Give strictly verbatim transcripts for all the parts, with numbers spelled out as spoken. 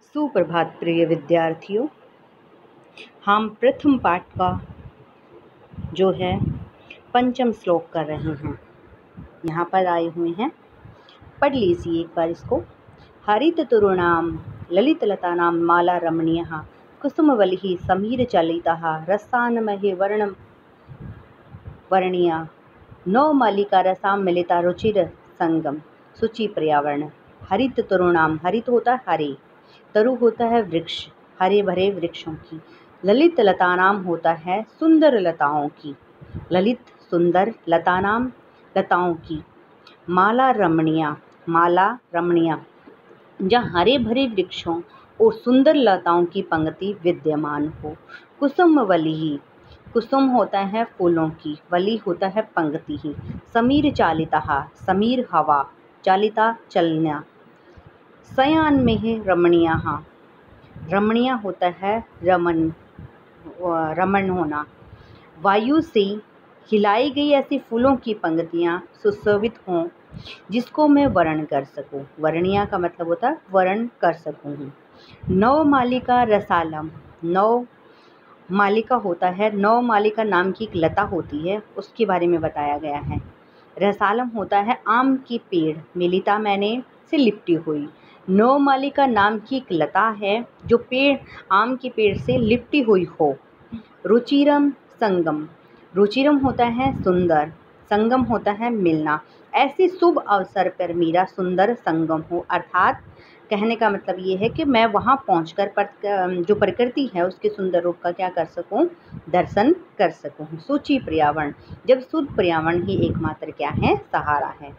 सुप्रभात प्रिय विद्यार्थियों। हम प्रथम पाठ का जो है पंचम श्लोक कर रहे हैं। यहाँ पर आए हुए हैं, पढ़ लीजिए एक बार इसको। हरित तरुणाम ललित लतानाम माला रमणीयः कुसुमवलिः समीर चलितः रसानमहे वर्णम वर्णीया नौ मालिका रसाम मिलिता रुचिर संगम सुचि पर्यावरण। हरित तरुणाम, हरित होता है हरे, तरु होता है वृक्ष, हरे भरे वृक्षों की। ललित लतानाम होता है सुंदर लताओं की, ललित सुंदर, लतानाम लताओं की। माला रमणीया, माला रमणीया जहाँ हरे भरे वृक्षों और सुंदर लताओं की पंक्ति विद्यमान हो। कुसुम वली, कुसुम होता है फूलों की, वली होता है पंक्ति ही। समीर चालिता, समीर हवा, चालिता चलना। सयान में है रमणीया, रमणीया होता है रमन, रमण होना। वायु से हिलाई गई ऐसी फूलों की पंक्तियाँ सुशोभित हों जिसको मैं वर्ण कर सकूं। वर्णिया का मतलब होता है वर्ण कर सकूं। नौ मालिका रसालम, नौ मालिका होता है, नौ मालिका नाम की एक लता होती है, उसके बारे में बताया गया है। रसालम होता है आम की पेड़, मिलिता मैंने से लिपटी हुई। नौ मालिका नाम की एक लता है जो पेड़, आम के पेड़ से लिपटी हुई हो। रुचिरम संगम, रुचिरम होता है सुंदर, संगम होता है मिलना। ऐसे शुभ अवसर पर मेरा सुंदर संगम हो, अर्थात कहने का मतलब ये है कि मैं वहाँ पहुँचकर पर जो प्रकृति है उसके सुंदर रूप का क्या कर सकूं, दर्शन कर सकूं। सूची पर्यावरण, जब शुद्ध पर्यावरण ही एकमात्र क्या है, सहारा है।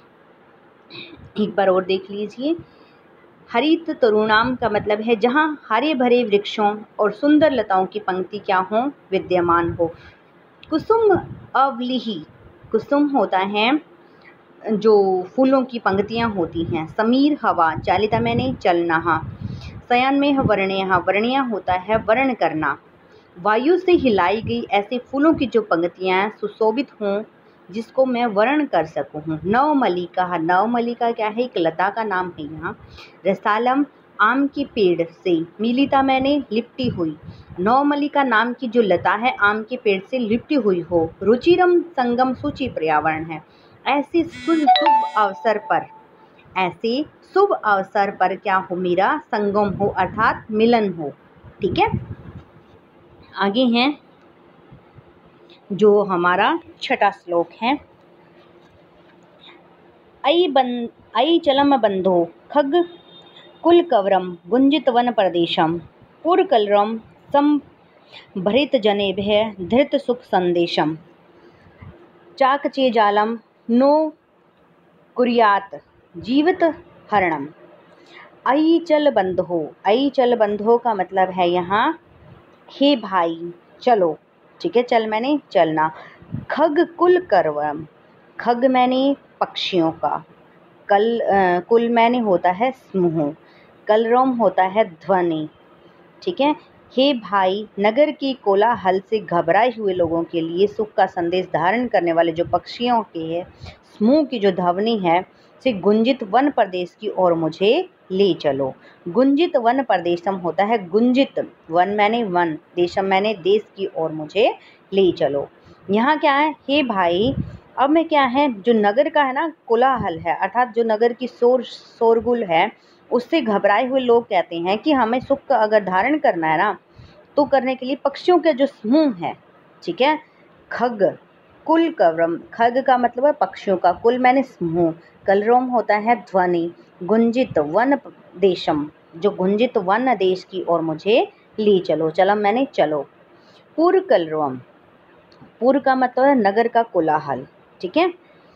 एक बार और देख लीजिए। हरित तरुणाम का मतलब है जहाँ हरे भरे वृक्षों और सुंदर लताओं की पंक्ति क्या हो, विद्यमान हो। कुसुम अवलिही, कुसुम होता है जो फूलों की पंक्तियाँ होती हैं। समीर हवा, चालिता मैंने चलना। सयान में वर्णिया, वर्णिया होता है वर्ण करना। वायु से हिलाई गई ऐसे फूलों की जो पंक्तियाँ सुशोभित हों जिसको मैं वर्ण कर सकूँ। नव मलिका, नव मलिका क्या है, एक लता का नाम है यहाँ। रसालम आम के पेड़ से, मिलिता मैंने लिपटी हुई। नौ मलिका नाम की जो लता है आम के पेड़ से लिपटी हुई हो। रुचिरम संगम सूची पर्यावरण है। ऐसे शुभ शुभ अवसर पर, ऐसे शुभ अवसर पर क्या हो, मेरा संगम हो अर्थात मिलन हो। ठीक है, आगे हैं जो हमारा छठा श्लोक है। अयि बन अयि चलम बंधो खग कुल कवरम गुंजित वन प्रदेशम पुरकलरम सम भरित जनेभ्य धृत सुख संदेशम चाकचे जालम नो कुर्यात जीवित हरणम। अयि चल बंधो, अयि चल बंधो का मतलब है यहाँ हे भाई चलो। ठीक है, चल मैंने चलना। खग कुल करवम, खग मैंने पक्षियों का, कल आ, कुल मैंने होता है समूह, कलरम होता है ध्वनि। ठीक है, हे भाई नगर की कोलाहल से घबराए हुए लोगों के लिए सुख का संदेश धारण करने वाले जो पक्षियों के है समूह की जो ध्वनि है से गुंजित वन प्रदेश की ओर मुझे ले चलो। गुंजित वन प्रदेशम होता है गुंजित, वन मैंने वन, देशम मैंने देश की ओर मुझे ले चलो। यहाँ क्या है, हे भाई, अब मैं क्या है जो नगर का है ना कोलाहल है, अर्थात जो नगर की शोर शोरगुल है उससे घबराए हुए लोग कहते हैं कि हमें सुख का अगर धारण करना है ना तो करने के लिए पक्षियों के जो समूह है, ठीक है, खग कुल कवरम, खग का मतलब है पक्षियों का, कुल मैंने समूह, कलरोम होता है ध्वनि, गुंजित वन देशम जो गुंजित वन देश की ओर मुझे ले चलो, चलम मैंने चलो। पूर कलरोम, पूर का मतलब है नगर का कोलाहल। ठीक है,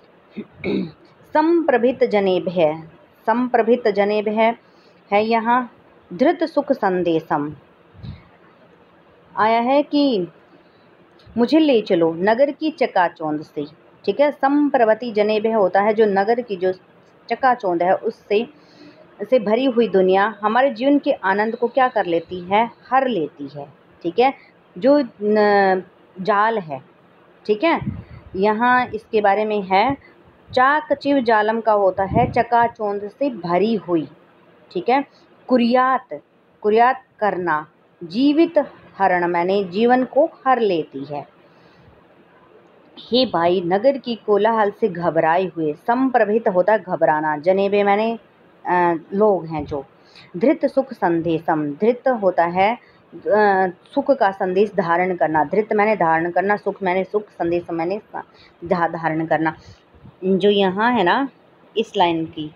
संप्रभित जनेभ्य, संप्रभित जनेभ्य है यहाँ धृत सुख संदेशम, आया है कि मुझे ले चलो नगर की चकाचौंध से। ठीक है, संप्रवती जनेभ्य होता है जो नगर की जो चकाचौंध है उससे से भरी हुई दुनिया हमारे जीवन के आनंद को क्या कर लेती है, हर लेती है। ठीक है, जो जाल है, ठीक है, यहाँ इसके बारे में है चाक चिव जालम का होता है चकाचौंध से भरी हुई। ठीक है, कुर्यात, कुर्यात करना, जीवित हरण मैंने जीवन को हर लेती है। हे भाई नगर की कोलाहल से घबराए हुए, संप्रभित होता है घबराना, जनेबे मैंने अ, लोग हैं जो, धृत सुख संदेशम, धृत होता है अ, सुख का संदेश धारण करना, धृत मैंने धारण करना, सुख मैंने सुख, संदेश मैंने धा- धारण करना। जो यहाँ है ना इस लाइन की,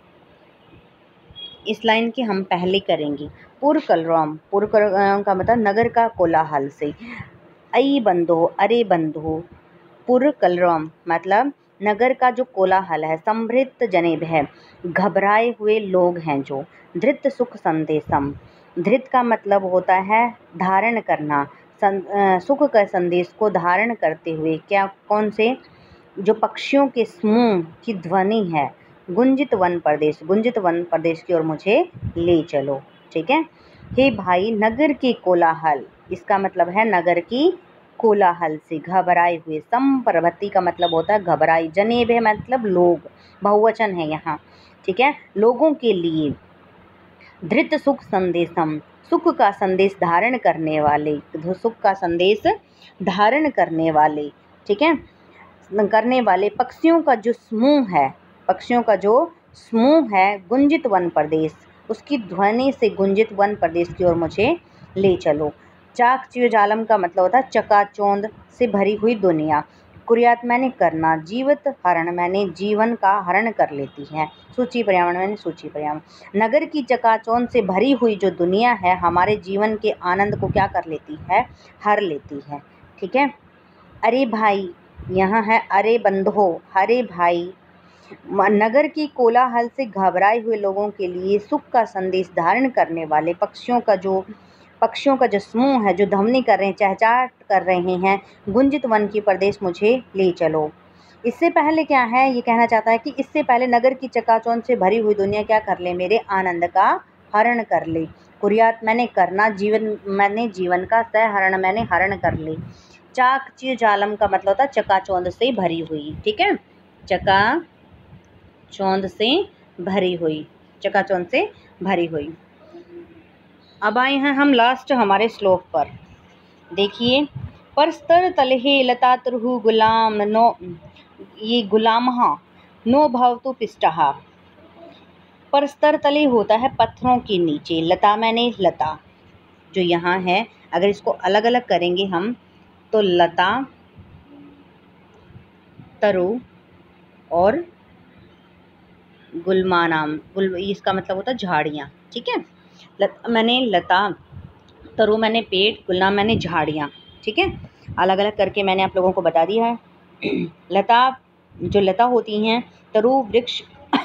इस लाइन की हम पहले करेंगे। पुर कलरम, पुर कलरम का मतलब नगर का कोलाहल से, अई बंधो, अरे बंधो, पुर कलरम मतलब नगर का जो कोलाहल है, संभृत जनेब है, घबराए हुए लोग हैं जो, धृत सुख संदेशम, धृत का मतलब होता है धारण करना, सं, अ, सुख का संदेश को धारण करते हुए, क्या कौन से, जो पक्षियों के समूह की ध्वनि है, गुंजित वन प्रदेश, गुंजित वन प्रदेश की ओर मुझे ले चलो। ठीक है। हे भाई नगर के कोलाहल, इसका मतलब है नगर की कोलाहल से घबराए हुए, संप्रभति का मतलब होता है घबराई, जनेब है मतलब लोग, बहुवचन है यहाँ। ठीक है। लोगों के लिए, धृत सुख संदेशम, सुख का संदेश धारण करने वाले, सुख का संदेश धारण करने वाले, ठीक है, करने वाले पक्षियों का जो समूह है, पक्षियों का जो समूह है, गुंजित वन प्रदेश, उसकी ध्वनि से गुंजित वन प्रदेश की ओर मुझे ले चलो। चाक चियोजालम का मतलब होता है चकाचौंध से भरी हुई दुनिया, कुर्यात मैंने करना, जीवित हरण मैंने जीवन का हरण कर लेती है, सूची पर्यावरण मैंने सूची पर्यावरण, नगर की चकाचौंध से भरी हुई जो दुनिया है हमारे जीवन के आनंद को क्या कर लेती है, हर लेती है। ठीक है। अरे भाई, यहाँ है अरे बंधो, अरे भाई, नगर की कोलाहल से घबराए हुए लोगों के लिए सुख का संदेश धारण करने वाले पक्षियों का जो पक्षियों का जो समूह है, जो ध्वनि कर रहे हैं, चहचहाट कर रहे हैं, गुंजित वन की प्रदेश मुझे ले चलो। इससे पहले क्या है, ये कहना चाहता है कि इससे पहले नगर की चकाचौंध से भरी हुई दुनिया क्या कर ले, मेरे आनंद का हरण कर ले। कुर्यात मैंने करना, जीवन मैंने जीवन का, सहरण मैंने हरण कर ले। चाक चियोजालम का मतलब होता है चकाचौंध से भरी हुई। ठीक है। चकाचौंध से भरी हुई, चकाचौंध से भरी हुई। अब आए हैं हम लास्ट हमारे श्लोक पर। देखिए, परस्तर तलहे लता तुरहु गुलाम नो, ये गुलाम नो भवतु पिष्टहा, परस्तर तले होता है पत्थरों के नीचे, लता मैंने लता, जो यहाँ है अगर इसको अलग अलग करेंगे हम तो लता, तरु और गुलमानाम, गुल इसका मतलब होता है झाड़ियाँ। ठीक है। लत, मैंने लता, तरु मैंने पेड़, गुलनाम मैंने झाड़ियाँ। ठीक है। अलग अलग करके मैंने आप लोगों को बता दिया है। लता, जो लता होती हैं, तरु वृक्ष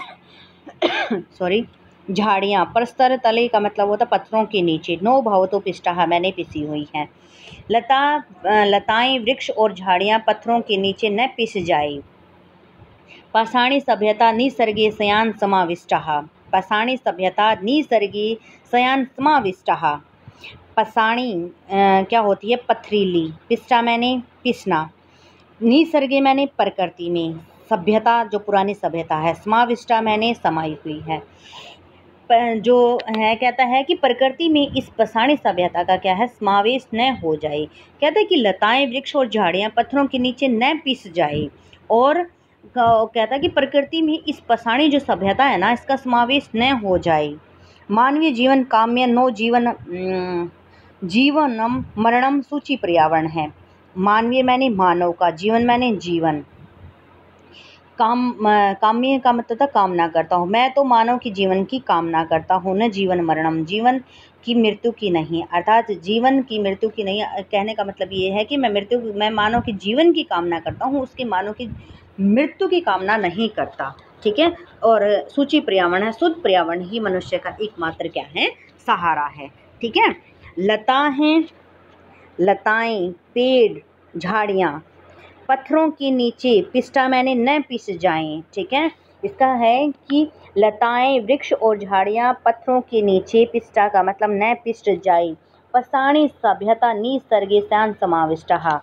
सॉरी झाड़ियाँ, परस्तर तले का मतलब होता पत्थरों के नीचे, नो भवतो पिष्टहा मैंने पिसी हुई है। लता, लताएं, वृक्ष और झाड़ियाँ पत्थरों के नीचे न पिस जाए। पाषाणी सभ्यता निसर्गे शयान समाविष्टः, पाषाणी सभ्यता निसर्गे शयान समाविष्टः, पाषाणी क्या होती है, पथरीली, पिष्टा मैंने पिसना, निसर्गे मैंने प्रकृति में, सभ्यता जो पुरानी सभ्यता है, समाविष्टा मैंने समाई हुई है। जो है कहता है कि प्रकृति में इस पाषाणी सभ्यता का क्या है, समावेश न हो जाए। कहता है कि लताएं, वृक्ष और झाड़ियाँ पत्थरों के नीचे न पिस जाए, और कहता है कि प्रकृति में इस पाषाणी जो सभ्यता है ना, इसका समावेश न हो जाए। मानवीय जीवन काम्य नो जीवन, जीवनम मरणम सूची पर्यावरण है। मानवीय मैंने मानव का, जीवन मैंने जीवन, काम, काम्य का मतलब था कामना करता हूँ, मैं तो मानव की जीवन की कामना करता हूँ, न जीवन मरणम, जीवन की मृत्यु की नहीं, अर्थात जीवन की मृत्यु की नहीं। कहने का मतलब ये है कि मैं मृत्यु मैं मानव की जीवन की कामना करता हूँ, उसके मानव की मृत्यु की कामना नहीं करता। ठीक है। और सूची पर्यावरण है, शुद्ध पर्यावरण ही मनुष्य का एकमात्र क्या है, सहारा है। ठीक है। लता हैं, लताएं, पेड़, झाड़ियाँ पत्थरों के नीचे, पिष्टा मैंने न पिस जाएं। ठीक है। इसका है कि लताएं, वृक्ष और झाड़ियाँ पत्थरों के नीचे, पिष्टा का मतलब न पिस जाए। पाषाणी सभ्यता निसर्गे शयान समाविष्टः,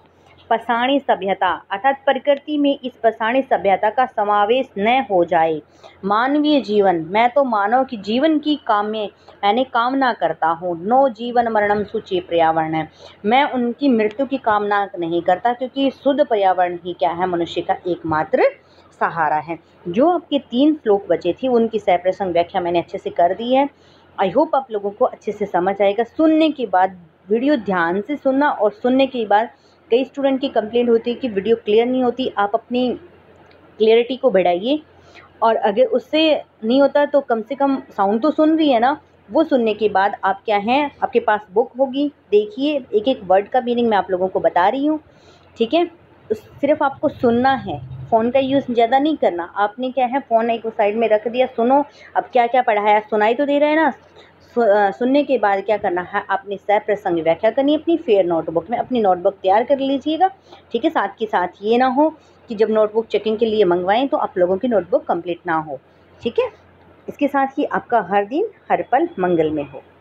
पाषाणी सभ्यता अर्थात प्रकृति में इस पाषाणी सभ्यता का समावेश न हो जाए। मानवीय जीवन, मैं तो मानव की जीवन की काम्य यानी कामना करता हूँ। नो जीवन मरणम सूची पर्यावरण है, मैं उनकी मृत्यु की कामना नहीं करता, क्योंकि शुद्ध पर्यावरण ही क्या है, मनुष्य का एकमात्र सहारा है। जो आपके तीन श्लोक बचे थे उनकी सप्रसंग व्याख्या मैंने अच्छे से कर दी है। आई होप आप लोगों को अच्छे से समझ आएगा। सुनने के बाद वीडियो ध्यान से सुनना, और सुनने के बाद कई स्टूडेंट की कंप्लेंट होती है कि वीडियो क्लियर नहीं होती, आप अपनी क्लियरिटी को बढ़ाइए, और अगर उससे नहीं होता तो कम से कम साउंड तो सुन रही है ना, वो सुनने के बाद आप क्या हैं, आपके पास बुक होगी, देखिए एक एक वर्ड का मीनिंग मैं आप लोगों को बता रही हूँ, ठीक है। सिर्फ आपको सुनना है, फ़ोन का यूज़ ज़्यादा नहीं करना। आपने क्या है, फ़ोन एक साइड में रख दिया, सुनो अब क्या क्या पढ़ाया, सुनाई तो दे रहा है ना। सुनने के बाद क्या करना है, आपने सप्रसंग व्याख्या करनी है अपनी फेयर नोटबुक में। अपनी नोटबुक तैयार कर लीजिएगा, ठीक है। साथ के साथ ये ना हो कि जब नोटबुक चेकिंग के लिए मंगवाएं तो आप लोगों की नोटबुक कंप्लीट ना हो, ठीक है। इसके साथ ही आपका हर दिन हर पल मंगलमय हो।